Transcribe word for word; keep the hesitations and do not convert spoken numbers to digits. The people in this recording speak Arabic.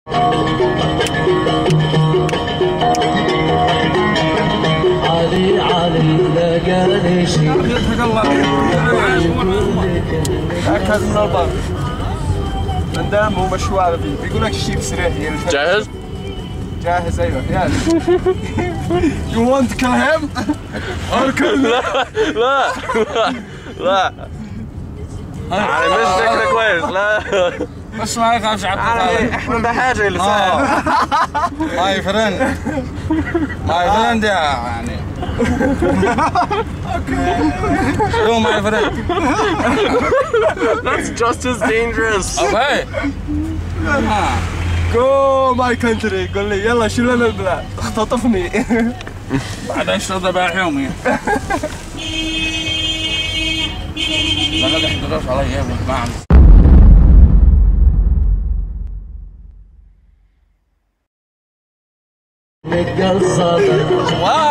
علي علي لقاني شي يضحك الله اكل من البر من دام هو مشوار فيه بيقول لك الشيء بسريع يعني جاهز؟ جاهز ايوه يلا يو ونت كل هيم؟ لا لا لا يعني مش فكرة كويس لا بس ما يخافش عبد احنا بحاجة لسان ماي فريند ماي فريند يعني شو ماي فريند That's just as dangerous. اوكي جو ماي كنتري قول لي يلا شو لنا البلاد اختطفني بعد اشرب ذبائح يومي لا لا تحضروش علي يا جماعه نقصد